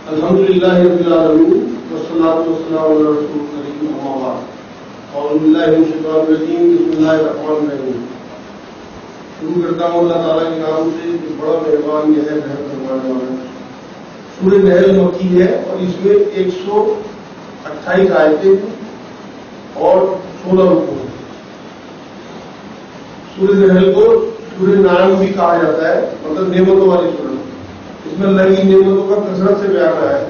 الحمدللہ رب العالمین والصلاۃ والسلام علی رسول کریم اما بعد اعوذ باللہ من الشیطان الرجیم بسم اللہ الرحمن الرحیم. شروع کرتا ہوں اللہ تعالیٰ کے نام سے جو بڑا مہربان یہ ہے رحم فرمانے والا. سورہ نحل مکی ہے اور اس میں 128 آیتیں اور 16 رکوع ہیں. سورہ نحل کو سورہ نعیم بھی کہا جاتا ہے، مطلب نعمتوں والی سورہ. اس میں اللہ کی نعمتوں کا کثرت سے بیان ہے.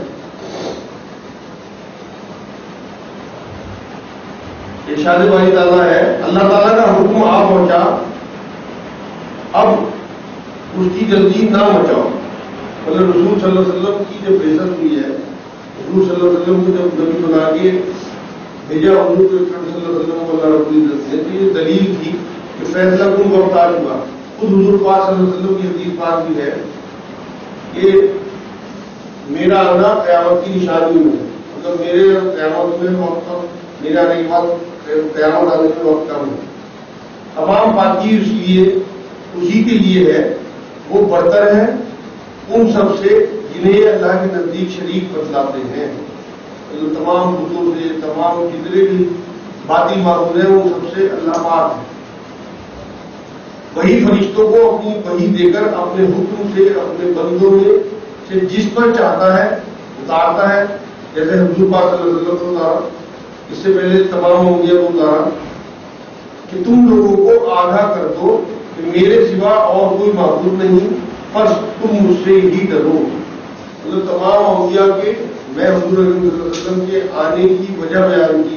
ارشاد باری تعالیٰ ہے اللہ تعالیٰ کا حکم آپ پہنچا، اب اس کی جلدی نہ مچاؤ. مطلب رسول صلی اللہ علیہ وسلم کی جب بعثت ہوئی ہے، رسول صلی اللہ علیہ وسلم کو جب نبی بنا کے بھیجا حضور اکرم صلی اللہ علیہ وسلم کو اللہ رب العزت نے، تو یہ دلیل تھی کہ فیصلہ کن وقت آ چکا. خود حضور پاک صلی اللہ علیہ وسلم کی حدیث پاک بھی ہے کہ میرا آنا قیامت کی نشانی میں، مطلب میرے قیامت میں وقت میرے آنے کے بعد قیامت آنے میں وقت کم ہے. تمام پاکی اس لیے اسی کے لیے ہے، وہ برتر ہے ان سب سے جنہیں اللہ کے نزدیک شریک بتلاتے ہیں. تمام بتوں سے، تمام جتنے بھی باطل معبود ہیں وہ سب سے اللہ پاک ہے. وہی فرشتوں کو اپنی وحی دے کر اپنے حکم سے اپنے بندوں میں سے جس پر چاہتا ہے اتارتا ہے. جیسے حضور پاک صلی اللہ علیہ وسلم کو اتارا، اس سے پہلے تمام انبیاء کو اتارا کہ تم لوگوں کو آگاہ کر دو کہ میرے سوا اور کوئی معبود نہیں، بس تم مجھ سے ہی ڈرو. مطلب تمام انبیاء کے میں حضور صلی اللہ علیہ وسلم کے آنے کی وجہ بیان کی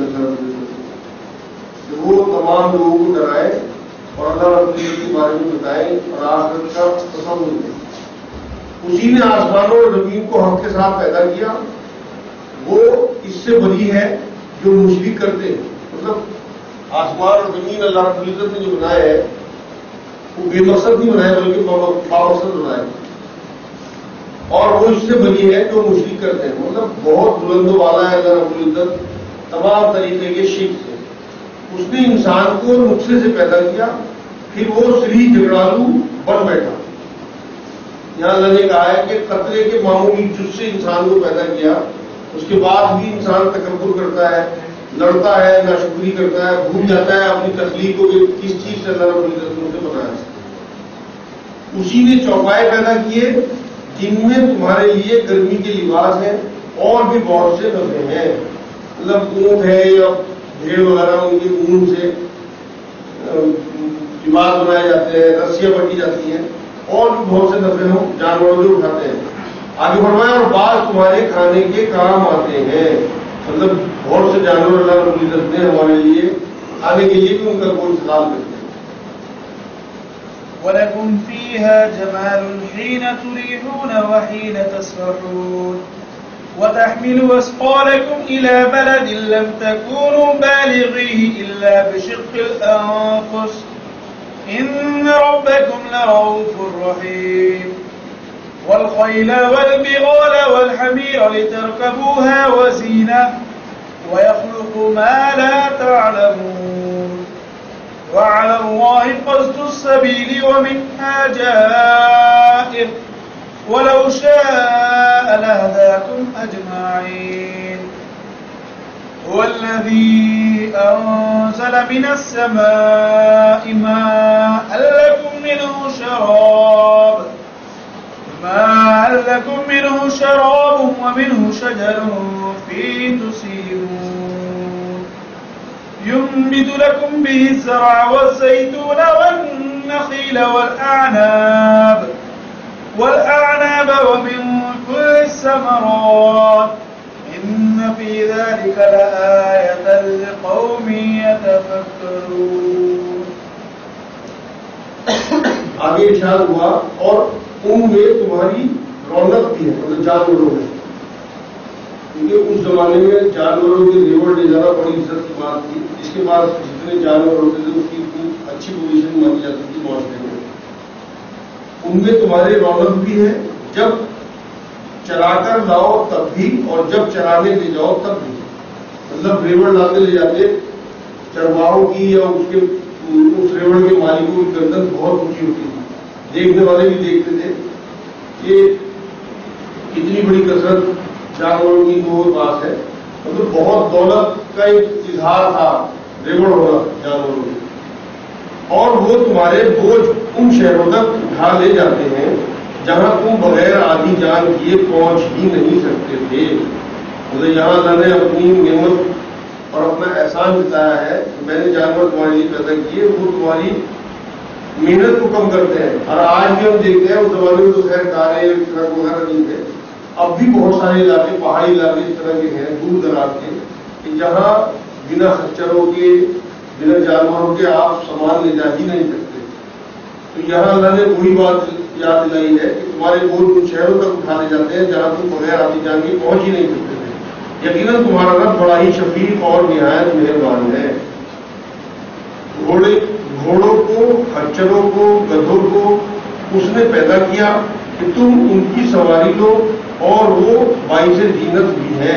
کہ وہ تمام لوگوں کو ڈرائے اور اللہ رب العزت کے بارے میں بتائیں اور آخرت کا تصور دیں. اسی نے آسمانوں اور زمین کو حق کے ساتھ پیدا کیا. وہ اس سے بری ہے جو مشرک کرتے ہیں. مطلب آسمان اور زمین اللہ رب العزت نے جو بنایا ہے وہ بے مقصد نہیں بنایا بلکہ بامقصد بنایا، اور وہ اس سے بری ہے جو مشرک کرتے ہیں. مطلب بہت بلند و بالا ہے اللہ رب العزت تمام طریقے کے شرک سے. اس نے انسان کو نقصے سے پیدا کیا، پھر وہ سری جھگڑالو بن بیٹھا. یہاں اللہ نے کہا ہے کہ قطرے کے معمولی جز سے انسان کو پیدا کیا، اس کے بعد بھی انسان تکبر کرتا ہے، لڑتا ہے، ناشکری کرتا ہے، بھول جاتا ہے اپنی تخلیق کو کہ کس چیز سے اللہ رب العزت نے بنایا. اسی نے چوپائے پیدا کیے جن میں تمہارے لیے گرمی کے لباس ہیں اور بھی بہت سے نفع ہیں. مطلب اونٹ ہے یا بھیڑ وغیرہ، ان کے اون سے لباس بنائے جاتے ہیں، رسیاں بٹی جاتی ہیں، اور بھی بہت سے نفع ہوں جانوروں سے اٹھاتے ہیں. آگے بڑھوایا اور بعض تمہارے کھانے کے کام آتے ہیں. مطلب بہت سے جانور اللہ رب العزت نے ہمارے لیے کھانے کے لیے بھی ان کا کوئی انتظام کرتے ہیں. وَلَكُمْ فِيهَا جَمَالٌ حِينَ تُرِيحُونَ وَحِينَ تَسْرَحُونَ وَتَحْمِلُوا أَثْقَالَكُمْ إِلَى بَلَدٍ لَّمْ تَكُونُوا بَالِغِيهِ إِلَّا بِشِقِّ الْأَنفُسِ إِنَّ رَبَّكُمْ لَرَءُوفٌ رَّحِيمٌ. وَالْخَيْلَ وَالْبِغَالَ وَالْحَمِيرَ لِتَرْكَبُوهَا وَزِينَةً وَيَخْلُقُ مَا لَا تَعْلَمُونَ. وَعَلَى اللَّهِ قَصْدُ السَّبِيلِ وَمِنْهَا جَائِرٌ وَلَوْ شَاءَ لَهَدَاكُمْ أَجْمَعِينَ. هُوَ الَّذِي أَنزَلَ مِنَ السَّمَاءِ مَاءً لَّكُم مِّنْهُ شَرَابٌ وَمِنْهُ شَجَرٌ فِيهِ تُسِيمُونَ يُنبِتُ لَكُم بِهِ الزَّرْعَ وَالزَّيْتُونَ وَالنَّخِيلَ وَالْأَعْنَابَ وَمِن كُلِّ الثَّمَرَاتِ إِنَّ فِي ذَلِكَ لَآيَةً لِقَوْمٍ يَتَفَكَّرُونَ. آگے ارشاد ہوا اور ان میں تمہاری رونق بھی ہے، مطلب جانوروں میں، کیونکہ اس زمانے میں جانوروں کے ریوڑ لے جانا بڑی عزت کی بات تھی. جس کے پاس جتنے جانور ہوتے تھے اس کی اتنی اچھی پوزیشن مانی جاتی تھی معاشرے میں. ان میں تمہاری رونق بھی ہے، جب چرا کر لاؤ تب بھی اور جب چرانے لے جاؤ تب بھی. مطلب ریوڑ لاتے لے جاتے چرواہوں کی یا اس ریوڑ کے مالکوں کی گردن بہت اونچی ہوتی تھی. دیکھنے والے بھی دیکھتے تھے کہ اتنی بڑی کثرت جانوروں کی تو پاس ہے، مطلب بہت دولت کا ایک اظہار تھا ریوڑ ہونا جانوروں کی، اور وہ تمہارے بوجھ ان شہروں تک اٹھا لے جاتے ہیں جہاں تم بغیر آدھی جان کیے پہنچ ہی نہیں سکتے تھے۔ مطلب یہاں اللہ نے اپنی نعمت اور اپنا احسان جتایا ہے کہ میں نے جانور تمہارے لیے پیدا کیے، وہ تمہاری محنت کو کم کرتے ہیں۔ اور آج بھی ہم دیکھتے ہیں، اس زمانے میں تو خیر کاریں ٹرک وغیرہ نہیں تھے، اب بھی بہت سارے علاقے، پہاڑی علاقے اس طرح کے ہیں دور دراز کے، کہ جہاں بنا خچروں کے، بنا جانوروں کے آپ سامان لے جا ہی نہیں سکتے۔ تو یہاں اللہ نے وہی بات یاد دلائی ہے کہ تمہارے بوجھ ان شہروں تک اٹھانے جاتے ہیں جہاں تم بغیر آتی جان کے پہنچ ہی نہیں سکتے تھے۔ یقیناً تمہارا رب بڑا ہی شفیق اور نہایت مہربان ہے۔ گھوڑوں کو، خچروں کو، گدھوں کو اس نے پیدا کیا کہ تم ان کی سواری لو، اور وہ باعث زینت بھی ہے۔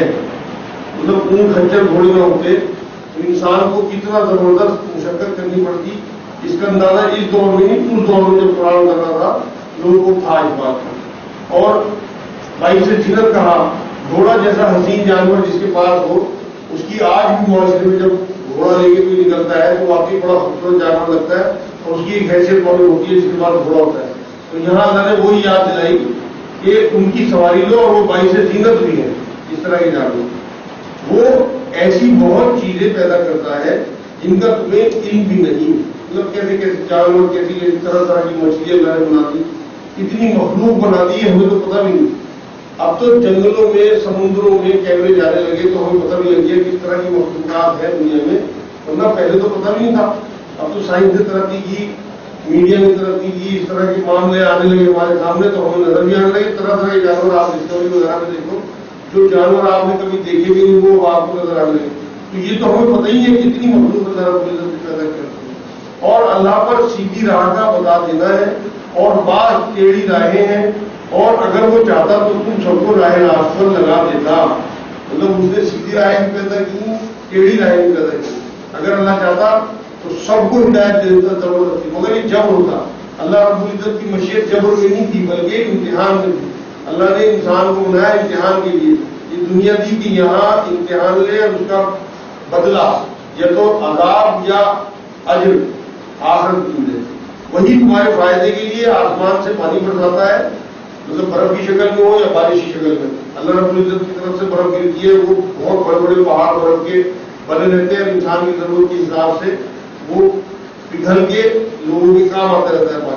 مطلب اون خچر گھوڑے نہ ہوتے تو انسان کو کتنا زبردست مشقت کرنی پڑتی، اس کا اندازہ اس دور میں نہیں، اس دور میں جب قرآن کر رہا تھا لوگوں کو تھا اس بات کا۔ اور باعث زینت کہا، گھوڑا جیسا حسین جانور جس کے پاس ہو، اس کی آج بھی معاشرے میں جب گھوڑا لے کے کوئی نکلتا ہے تو واقعی بڑا خوبصورت جانور لگتا ہے، اور اس کی ایک حیثیت معلوم ہوتی ہے جس کے پاس گھوڑا ہوتا ہے۔ تو یہاں اللہ نے وہی یاد دلائی کہ ان کی سواری لو، اور وہ باعث زینت بھی ہے اس طرح کے جانور۔ وہ ایسی بہت چیزیں پیدا کرتا ہے جن کا تمہیں علم بھی نہیں، مطلب کیسے کیسے جانور، کیسی طرح طرح کی مچھلیاں اللہ نے بنا دی، اتنی مخلوق بنا دی ہے ہمیں تو پتہ بھی نہیں۔ اب تو جنگلوں میں، سمندروں میں کیمرے جانے لگے تو ہمیں پتہ بھی لگ گیا کس طرح کی مخلوقات ہے دنیا میں، ورنہ پہلے تو پتہ بھی نہیں تھا۔ اب تو سائنس نے ترقی کی، میڈیا نے ترقی کی، اس طرح کے معاملے آنے لگے ہمارے سامنے تو ہمیں نظر بھی آنے لگے طرح طرح کے جانور۔ آپ ڈسکوری وغیرہ میں دیکھو، جو جانور آپ نے کبھی دیکھے بھی نہیں وہ آپ کو نظر آنے لگے۔ تو یہ تو ہمیں پتہ ہی ہے کتنی مخلوق اللہ رب العزت پیدا کرتی ہے، اور اللہ پر سیدھی راہ کا بتا دینا ہے، اور بعض ٹیڑھی راہیں ہیں، اور اگر وہ چاہتا تو تم سب کو راہ راست پر لگا دیتا۔ مطلب اس نے سیدھی راہیں بھی پیدا کی، ٹیڑھی راہیں بھی پیدا کی۔ اگر اللہ چاہتا تو سب کو ہدایت دے دیتا زبردستی، مگر یہ جبر ہوتا۔ اللہ رب العزت کی مشیت جبر میں نہیں تھی بلکہ ایک امتحان میں تھی۔ اللہ نے انسان کو بنایا امتحان کے لیے، یہ دنیا دی کہ یہاں امتحان لے اور اس کا بدلہ یا تو عذاب یا اجر آخرت کی ہے۔ وہی تمہارے فائدے کے لیے آسمان سے پانی برساتا ہے، مطلب برف کی شکل میں ہو یا بارش کی شکل میں۔ اللہ رب العزت کی طرف سے برف گرتی ہے، وہ بہت بڑے بڑے پہاڑ برف کے بنے رہتے ہیں، انسان کی ضرورت کے حساب سے وہ پگھل کے لوگوں کے کام آتا رہتا ہے۔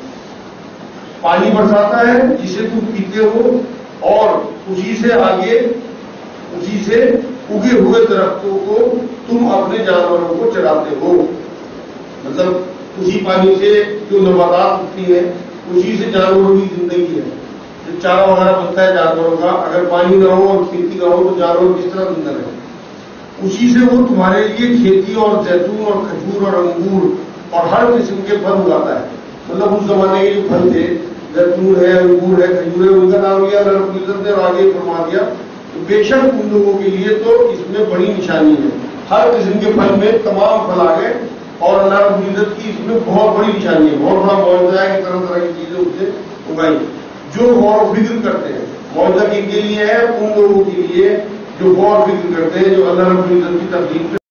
پانی برساتا ہے جسے تم پیتے ہو، اور اسی سے آگے، اسی سے اگے ہوئے درختوں کو تم اپنے جانوروں کو چراتے ہو۔ مطلب اسی پانی سے جو نباتات اگتی ہیں، اسی سے جانوروں کی زندگی ہے۔ جو چارہ وغیرہ بنتا ہے جانوروں کا، اگر پانی نہ ہو اور کھیتی نہ ہو تو جانور کس طرح زندہ رہے؟ اسی سے وہ تمہارے لیے کھیتی اور زیتون اور کھجور اور انگور اور ہر قسم کے پھل اگاتا ہے۔ مطلب اس زمانے کے جو پھل تھے، زیتون ہے، انگور ہے، کھجور ہے، ان کا نام لیا اللہ رب العزت نے اور آگے فرما دیا تو بے شک ان لوگوں کے لیے تو اس میں بڑی نشانی ہے۔ ہر قسم کے پھل میں تمام پھل آ گئے، اور اللہ رب العزت کی اس میں بہت بڑی نشانی ہے، بہت بڑا معجزہ ہے کہ طرح طرح کی چیزیں اس سے اگائی۔ جو غور و فکر کرتے ہیں، معجزہ کن کے لیے ہے؟ ان لوگوں کے لیے جو غور و فکر کرتے ہیں، جو اللہ رب العزت کی تقدیر